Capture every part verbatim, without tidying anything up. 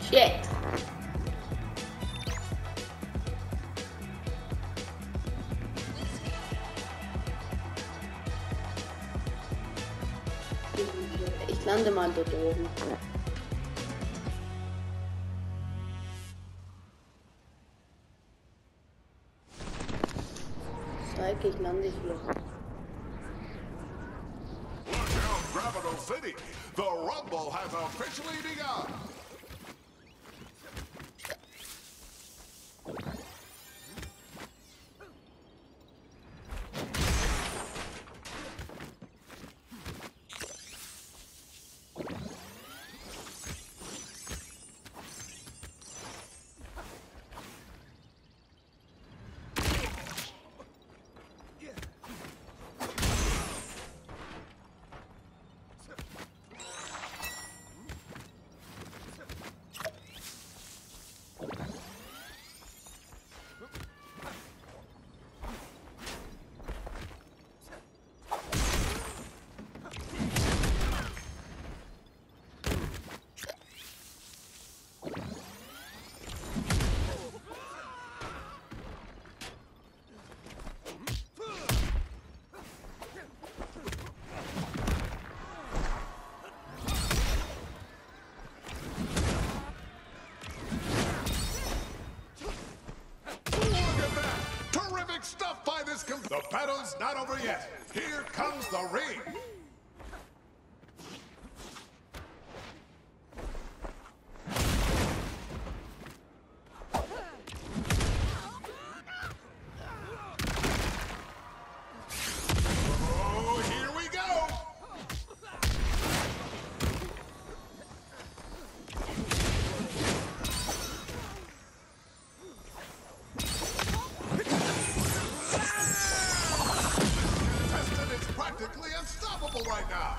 Shit. Ich lande mal dort oben. Zeig, ich lande hier. Look out, Gravital City! The Rumble has officially begun! Stuff by this com- The battle's not over yet. Here comes the ring. Oh, here we go. Practically unstoppable right now.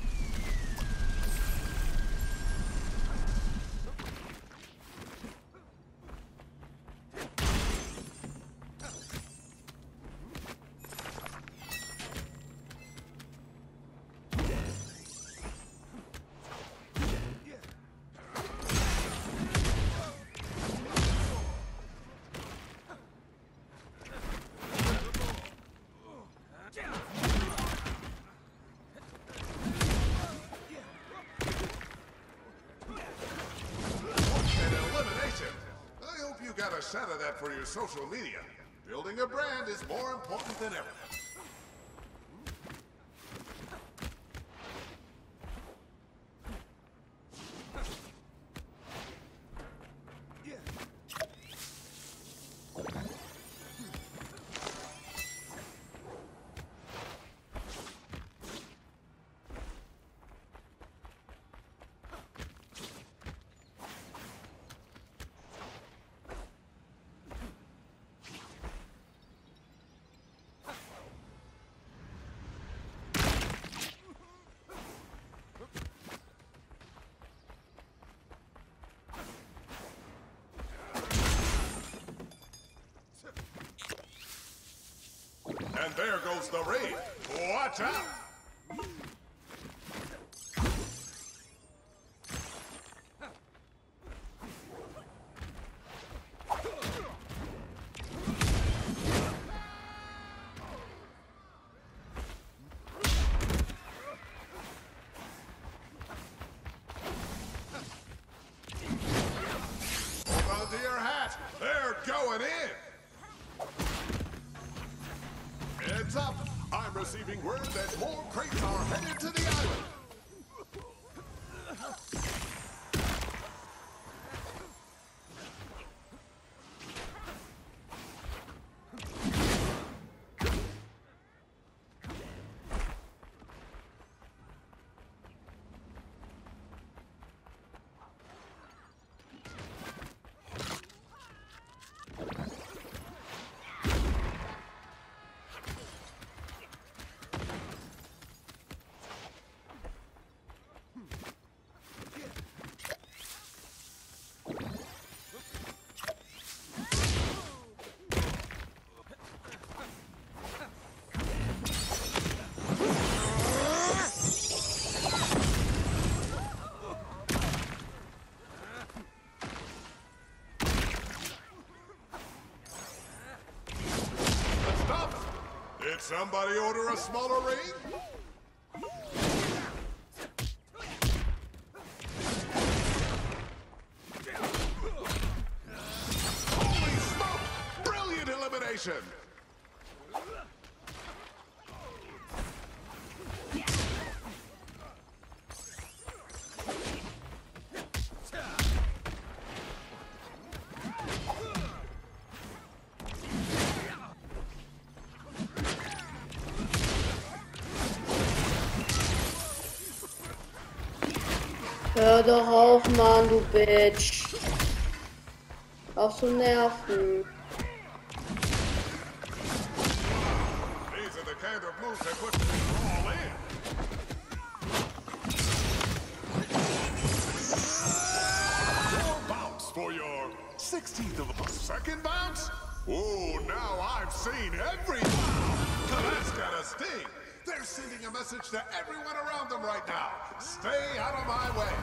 Got a shot of that for your social media. Building a brand is more important than ever. And there goes the raid. Watch out! Hold on to your hat. They're going in. Heads up! I'm receiving word that more crates are headed to the island! somebody order a smaller ring? Holy smoke! Brilliant elimination! Hör doch auf, Mann, du Bitch. Auch so nerven. These are the kind of moves that put people all in. Four bounce for your sixteenth of a second bounce? Oh, now I've seen every That's gotta sting. They're sending a message to everyone around them right now. Stay out of my way.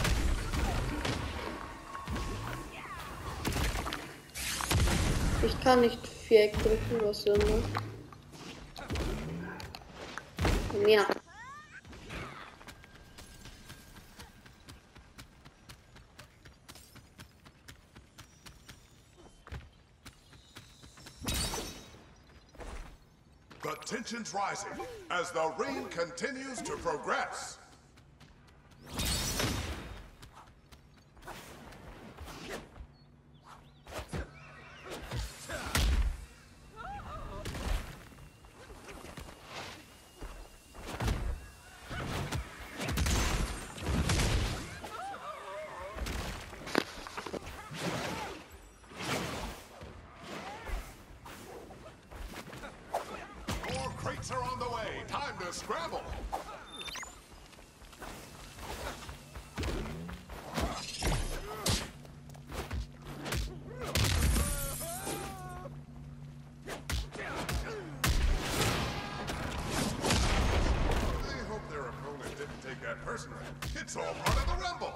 Ich kann nicht Viereck drücken, was immer. Ja. The tension's rising as the ring continues to progress. Are on the way. Time to scramble. I hope their opponent didn't take that personally. It's all part of the rumble.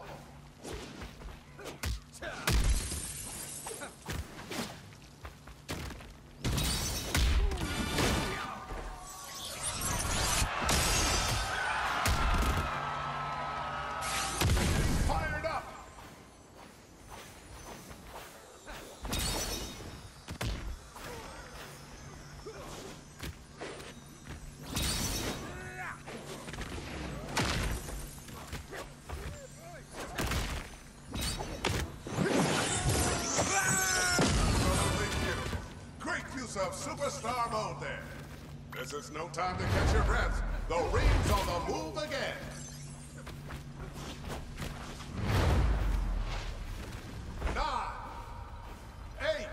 Of superstar mode there. This is no time to catch your breath. The ring's on the move again. Nine. Eight.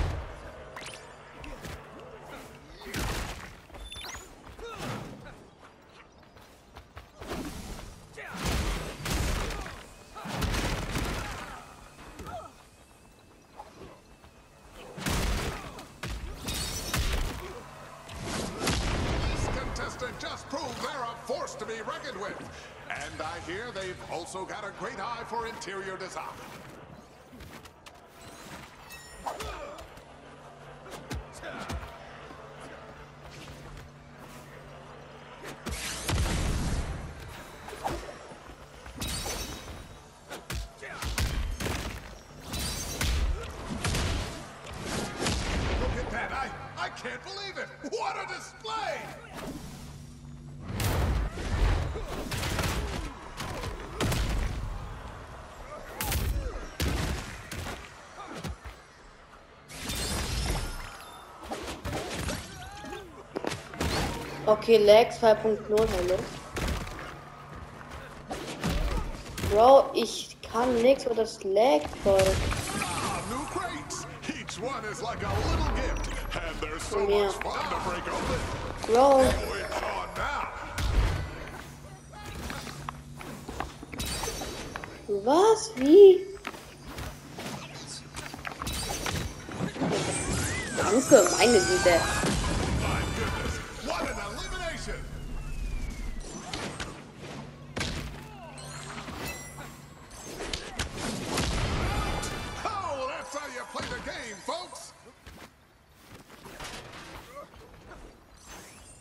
Just prove they're a force to be reckoned with. And I hear they've also got a great eye for interior design. Look at that. I, I can't believe it. What a display! Okay, Lag zwei Punkt null, hallo. Bro, ich kann nichts, aber das Lag voll. Ah, new crates. Each one is like a little gift, and there's so Yeah. much fun to break open. Bro, Oh, it's on now. was? Wie? Danke, meine Güte. My goodness, what an elimination! Oh, that's how you play the game, folks.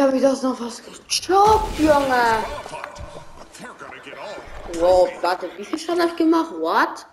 habe ich das noch was gechoppt, Junge. But they're gonna get all Wow, warte, wie viel Schaden habe ich gemacht? What?